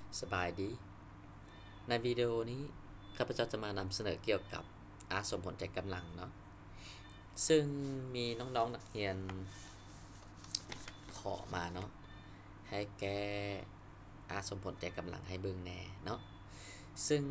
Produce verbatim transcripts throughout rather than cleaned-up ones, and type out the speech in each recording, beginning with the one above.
สบายดี ในวิดีโอนี้ข้าพเจ้าจะมานำเสนอเกี่ยวกับอาสมผลใจกำลังเนาะซึ่งมีน้องๆ นักเรียนขอมาเนาะให้แก้อาสมผลใจกำลังให้เบิ่งแน่เนาะซึ่ง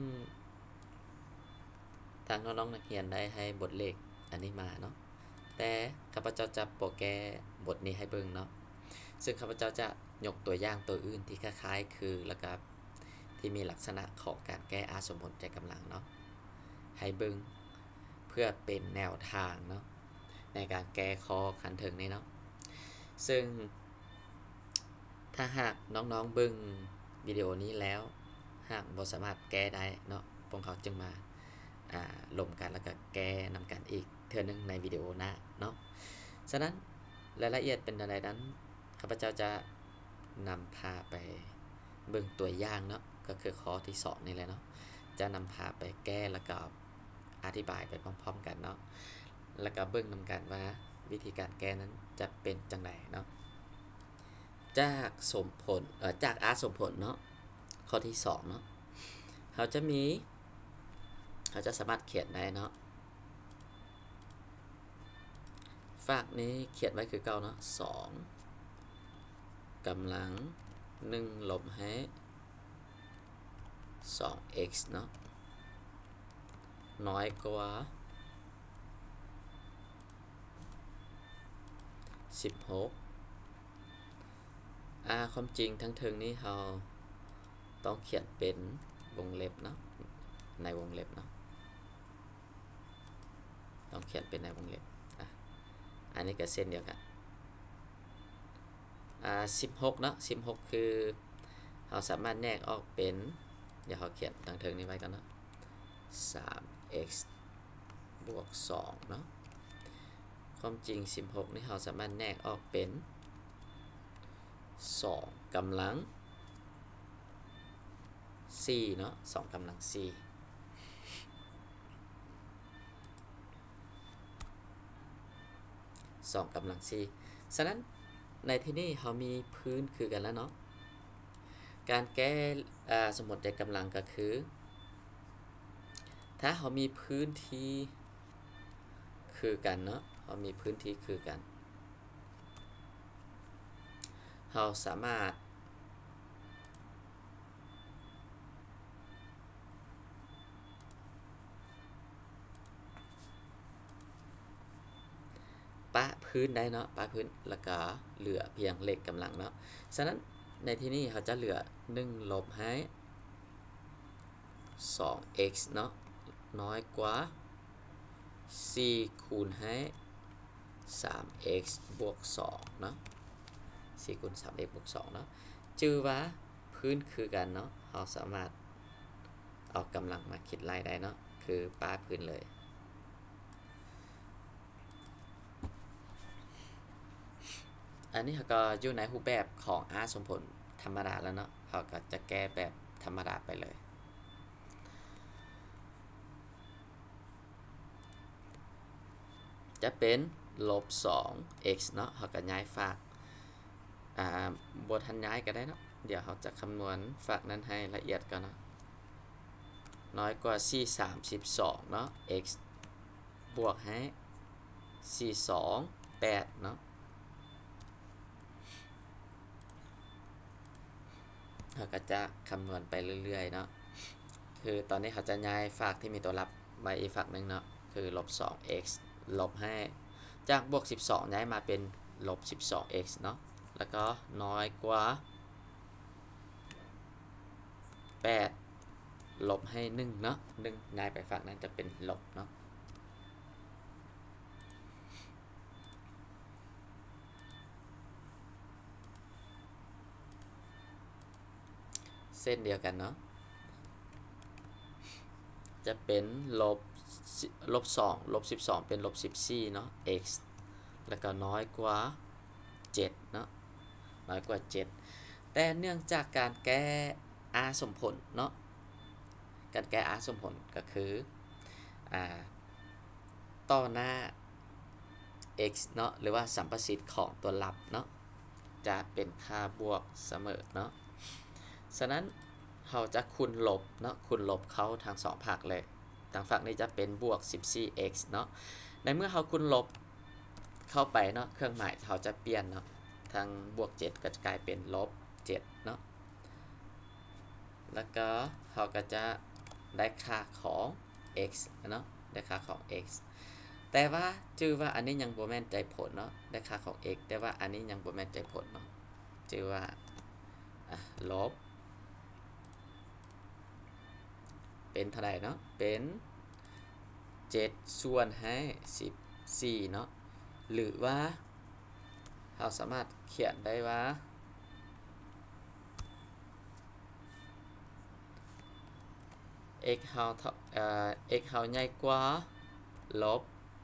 ทางน้องๆ นักเรียนได้ให้บทเลขอันนี้มาเนาะแต่ข้าพเจ้าจะโปรแก้บทนี้ให้เบิ่งเนาะซึ่งข้าพเจ้าจะยกตัวอย่างตัวอื่นที่คล้ายๆคือแล้วก็ที่มีลักษณะของการแก้อาสมผลใจกำลังเนาะให้เบิ่งเพื่อเป็นแนวทางเนาะในการแก้ข้อขันถึงนี้เนาะซึ่งถ้าหากน้องๆเบิ่งวิดีโอนี้แล้วหากบ่สามารถแก้ได้เนาะพวกเขาจึงมาอ่าลมกันแล้วก็แก้นำกันอีกเทื่อนึงในวิดีโอหน้าเนาะฉะนั้นรายละเอียดเป็นอะไรนั้นข้าพเจ้าจะนำพาไปเบิ่งตัวอย่างเนาะก็คือข้อที่สองนี่แหละเนาะจะนำพาไปแก้แล้วก็อธิบายไปพร้อมๆกันเนาะแล้วก็เบิ่งนำกันว่าวิธีการแก้นั้นจะเป็นจังไดเนาะจากสมผลเอ่อจากอาสมผลเนาะข้อที่สองเนาะเขาจะมีเขาจะสามารถเขียนได้เนาะฝากนี้เขียนไว้คือเก่าเนาะสองกำลังหนึ่งลบให้สอง x เนาะน้อยกว่าสิบหกอ่าความจริงทั้งเทิงนี้เราต้องเขียนเป็นวงเล็บเนาะในวงเล็บเนาะต้องเขียนเป็นในวงเล็บอ่ะอันนี้ก็เส้นเดียวกันอ่าสิบหกเนาะสิบหกคือเราสามารถแยกออกเป็นเดี๋ยวเราเขียนทั้งเทิงนี้ไว้กันเนาะ สาม x บวกสองเนาะความจริงสิบหกนี่เราสามารถแยกออกเป็นสองกำลังสี่เนาะสองกำลังสี่สองกำลังสี่ฉะนั้นในที่นี้เรามีพื้นคือกันแล้วเนาะการแก้สมมติใจกำลังก็คือถ้าเรามีพื้นที่คือกันเนาะเรามีพื้นที่คือกันเราสามารถปะพื้นได้เนาะปะพื้นแล้วก็เหลือเพียงเลขกำลังเนาะฉะนั้นในที่นี้เขาจะเหลือหนึ่งลบให้สอง x เนาะน้อยกว่าสี่คูณให้สาม x บวกสองเนาะสี่คูณสาม x บวกสองเนาะจื่อว่าพื้นคือกันเนาะเราสามารถเอากำลังมาคิดไล่ได้เนาะคือป้าพื้นเลยอันนี้เขาก็อยู่ในรูปแบบของอาสมผลธรรมดาแล้วเนาะเขาก็จะแก้แบบธรรมดาไปเลยจะเป็นลบสอง x เนาะเขาก็ย้ายฝากอ่าบททันย้ายก็ได้เนาะเดี๋ยวเขาจะคำนวณฝากนั้นให้ละเอียดกันเนาะน้อยกว่าสี่สามสิบสองเนาะ x บวกให้สี่สองแปดเนาะเขาก็จะคำนวณไปเรื่อยๆเนาะคือตอนนี้เขาจะย้ายฝากที่มีตัวรับไว้อีกฝากหนึ่งเนาะคือลบสอง x ลบให้จากบวกสิบสองย้ายมาเป็นลบสิบสอง x เนาะแล้วก็น้อยกว่าแปดลบให้หนึ่งเนาะหนึ่งย้ายไปฝั่งนั้นจะเป็นลบเนาะเส้นเดียวกันเนาะจะเป็นลบลบสองลบสิบสองเป็นลบสิบสี่เนาะ x แล้วก็น้อยกว่าเจ็ดเนาะน้อยกว่าเจ็ดแต่เนื่องจากการแก้อาสมผลเนาะการแก้อาสมผลก็คืออ่าต่อหน้า x เนาะหรือว่าสัมประสิทธิ์ของตัวรับเนาะจะเป็นค่าบวกเสมอเนาะฉะนั้นเราจะคูณลบเนาะคูณลบเขาทางสองภาคเลยทางฝั่งนี้จะเป็นบวก สิบสี่ x เนาะในเมื่อเราคูณลบเข้าไปเนาะเครื่องหมายเขาจะเปลี่ยนเนาะทางบวกเจ็ดก็จะกลายเป็นลบเจ็ดเนาะแล้วก็เราก็จะได้ค่าของ x เนาะได้ค่าของ x แต่ว่าจื่อว่าอันนี้ยังบ่แม่นใจผลเนาะได้ค่าของ x แต่ว่าอันนี้ยังบ่แม่นใจผลเนาะจื่อว่าลบเป็นเท่าไหร่เนาะเป็นเจ็ดส่วนให้สิบสี่เนาะหรือว่าเราสามารถเขียนได้ว่า x เฮาเอ่อ x เฮาใหญ่กว่าลบ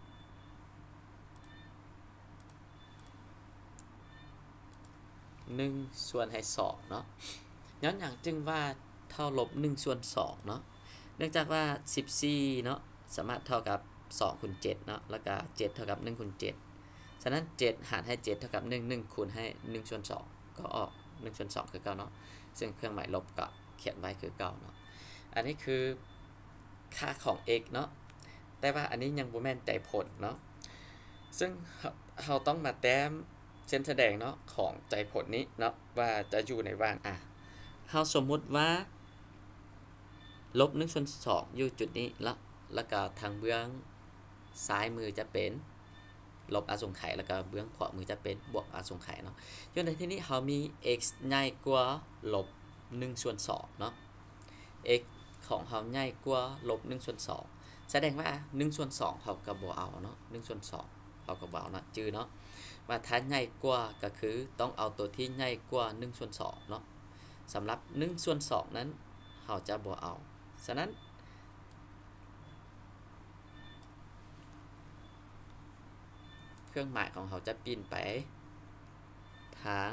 หนึ่งส่วนให้สองเนาะย้อนอย่างจึงว่าเท่าลบหนึ่งส่วนสองเนาะเนื่องจากว่าสิบสี่เนาะสามารถเท่ากับสองคูณเจ็ดเนาะแล้วก็เจ็ดเท่ากับหนึ่งคูณเจ็ดฉะนั้นเจ็ดหารให้เจ็ดเท่ากับหนึ่ง หนึ่งคูณให้หนึ่งส่วนสองก็ออกหนึ่งส่วนสองคือเก่าเนาะซึ่งเครื่องหมายลบก็เขียนไว้คือเก่าเนาะอันนี้คือค่าของ x เนาะแต่ว่าอันนี้ยังบ่แม่นใจผลเนาะซึ่งเราต้องมาแต้มเส้นแสดงเนาะของใจผลนี้เนาะว่าจะอยู่ในว่างอ่ะเราสมมุติว่าลบหนึ่งส่วนสองอยู่จุดนี้แล้วแล้วก็ทางเบื้องซ้ายมือจะเป็นลบอาสงไขยแล้วก็เบื้องขวามือจะเป็นบวกอาสงไขยเนาะอยู่ในที่นี้เรามี x ใหญ่กว่าลบหนึ่งส่วนสองเนาะ x ของเราใหญ่กว่าลบหนึ่งส่วนสองแสดงว่าหนึ่งส่วนสองเราก็บ่เอาเนาะหนึ่งส่วนสองเราก็บ่เอาเนาะจื้อเนาะว่าถ้าใหญ่กว่าก็คือต้องเอาตัวที่ใหญ่กว่าหนึ่งส่วนสองเนาะสำหรับหนึ่งส่วนสองนั้นเราจะบ่เอาฉะนั้นเครื่องหมายของเขาจะปีนไปทาง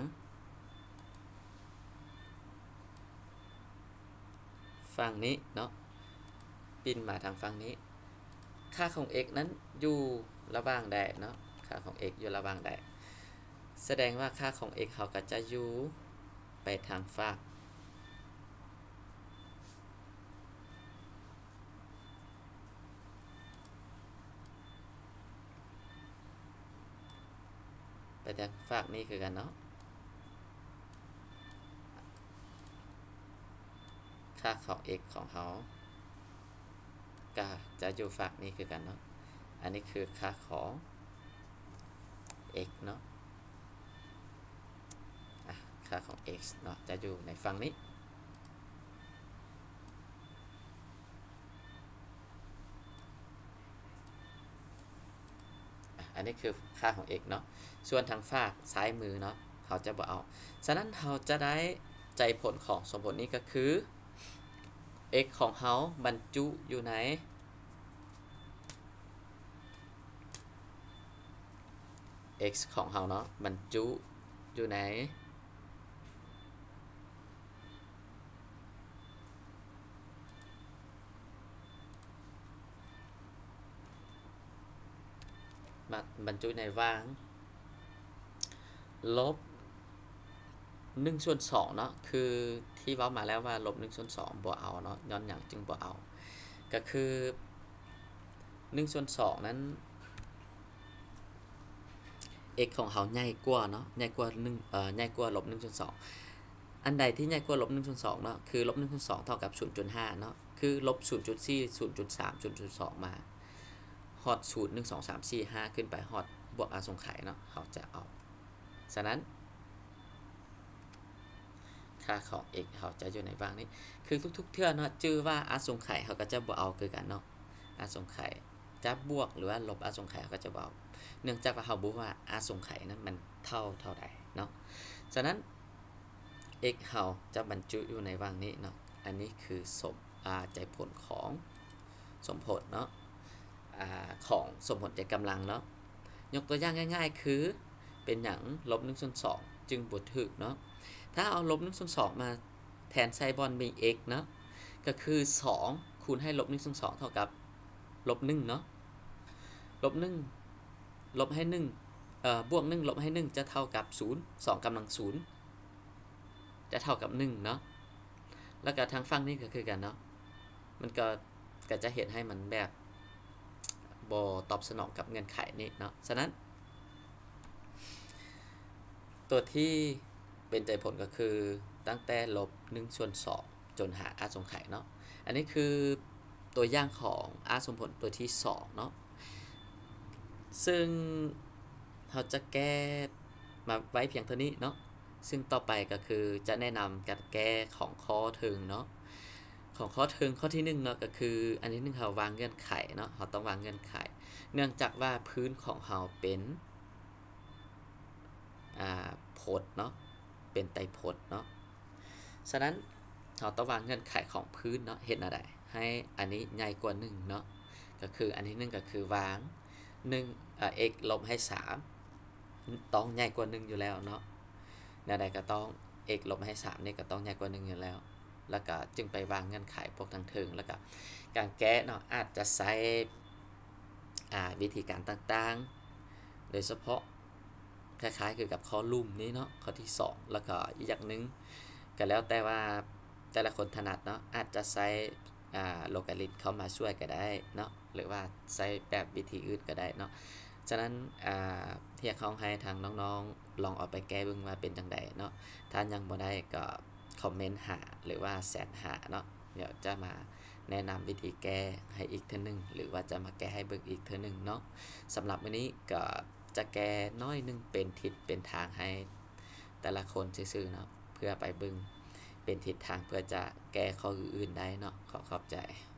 ฝั่งนี้เนาะปีนมาทางฝั่งนี้ค่าของ x นั้นอยู่ระหว่างใดเนาะค่าของ x อยู่ระหว่างใดแสดงว่าค่าของ x เขาก็จะอยู่ไปทางฝั่งไปทางฝั่งนี้คือกันเนาะค่าของ x ของเขาก็จะอยู่ฝั่งนี้คือกันเนาะอันนี้คือค่าของ x เนาะค่าของ x เนาะจะอยู่ในฝั่งนี้อันนี้คือค่าของ x เนาะส่วนทางฝั่งซ้ายมือเนาะเขาจะบ่เอาฉะนั้นเราจะได้ใจผลของสมผลนี้ก็คือ x ของเขาบรรจุอยู่ใน x ของเราเนาะบรรจุอยู่ในบรรจุในว่างลบหนึ่งส่วนสองเนาะคือที่เว้ามาแล้วว่าลบหนึ่งส่วนสองบ่เอาเนาะย้อนหยังจึงบ่เอาก็คือหนึ่งส่วนสองนั้น x ของเขาใหญ่กว่าเนาะใหญ่กว่า1เอ่อใหญ่กว่าลบหนึ่งส่วนสองอันใดที่ใหญ่กว่าลบหนึ่งส่วนสองเนาะคือลบหนึ่งส่วนสองเท่ากับ ศูนย์จุดห้า เนาะคือลบ ศูนย์จุดสี่ ศูนย์จุดสาม ศูนย์จุดสอง มาฮอดศูนย์ หนึ่ง สอง สาม สี่ ห้าขึ้นไปฮอดบวกอาสงไขยเนาะเขาจะเอาฉะนั้นค่าของ x เขาจะอยู่ในว่างนี้คือทุกๆเทื่อเนาะจื่อว่าอาสงไขยเขาก็จะบ่เอาคือกันเนาะอาสงไขยจะบวกหรือว่าลบอาสงไขยเขาก็จะบ่เอาเนื่องจากว่าเขารู้ว่าอาสงไขยนั้นมันเท่าเท่าใดเนาะฉะนั้น x เขาจะบรรจุอยู่ในว่างนี้เนาะอันนี้คือสมใจผลของสมผลเนาะของสมผลใจกำลังเนาะยกตัวอย่างง่ายๆคือเป็นอย่างลบหนึ่งส่วนสองจึงบ่ถูกเนาะถ้าเอาลบหนึ่งส่วนสองมาแทนไซบอนมี x เนาะก็คือสองคูณให้ลบหนึ่งส่วนสองเท่ากับลบหนึ่งเนาะลบหนึ่งลบให้หนึ่งเอ่อบวกหนึ่งลบให้หนึ่งจะเท่ากับศูนย์ สองกำลังศูนย์จะเท่ากับหนึ่งเนาะแล้วก็ทางฝั่งนี้ก็คือกันเนาะมันก็ก็จะเห็นให้มันแบบบ่ตอบสนองกับเงื่อนไขนี้เนาะฉะนั้นตัวที่เป็นใจผลก็คือตั้งแต่ลบหนึ่งส่วนสองจนหาอาสงไขยเนาะอันนี้คือตัวอย่างของอาสมผลตัวที่สองเนาะซึ่งเราจะแก้มาไว้เพียงเท่านี้เนาะซึ่งต่อไปก็คือจะแนะนำการแก้ของข้อถึงเนาะของข้อถึงข้อที่หนึ่งเนาะก็คืออันนี้หนึ่งเราวางเงื่อนไขเนาะเราต้องวางเงื่อนไขเนื่องจากว่าพื้นของเราเป็นอ่าพจน์เนาะเป็นไตรพจน์เนาะฉะนั้นเราต้องวางเงื่อนไขของพื้นเนาะเห็นอะไรให้อันนี้ใหญ่กว่าหนึ่งเนาะก็คืออันที่หนึ่งก็คือวางหนึ่งอ่า x ลบให้สามต้องใหญ่กว่าหนึ่งอยู่แล้วเนาะแนวใดก็ต้อง x ลบให้สามนี่ก็ต้องใหญ่กว่าหนึ่งอยู่แล้วแล้วก็จึงไปวางเงื่อนไขพวกทางถึงแล้วก็การแก้เนาะอาจจะใช้อ่าวิธีการต่างๆโดยเฉพาะคล้ายๆคือกับข้อลุ่มนี้เนาะข้อที่สองแล้วก็อีกอย่างนึงก็แล้วแต่ว่าแต่ละคนถนัดเนาะอาจจะใช้อ่าโลกาลิทเข้ามาช่วยก็ได้เนาะหรือว่าใช้แบบวิธีอื่นก็ได้เนาะฉะนั้นอ่าเที่ยเขาให้ทางน้องๆลองเอาไปแก้เบิ่งว่าเป็นจังไดเนาะถ้ายังบ่ได้ก็คอมเมนต์หาหรือว่าแชทหาเนาะเดี๋ยวจะมาแนะนำวิธีแก้ให้อีกเทื่อนึงหรือว่าจะมาแก้ให้เบิ่งอีกเทื่อนึงเนาะสำหรับวันนี้ก็จะแก้น้อยนึงเป็นทิศเป็นทางให้แต่ละคนซื่อๆเนาะเพื่อไปเบิ่งเป็นทิศทางเพื่อจะแก้ข้ออื่นๆได้เนาะขอขอบใจ